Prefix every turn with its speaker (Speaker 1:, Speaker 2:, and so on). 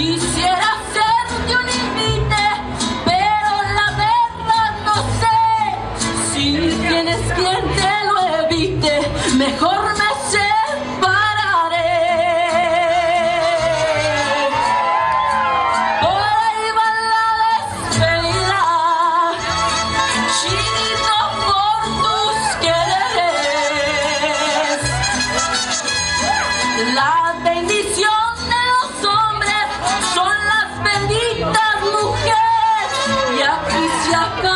Speaker 1: Quisiera hacerte un invite, pero la verdad no sé. Si tienes quien te lo evite, mejor me separaré. Por ahí va la despedida, chinito, por tus quereres. La bendición de los hombres son las benditas mujeres, y aquí se acaba.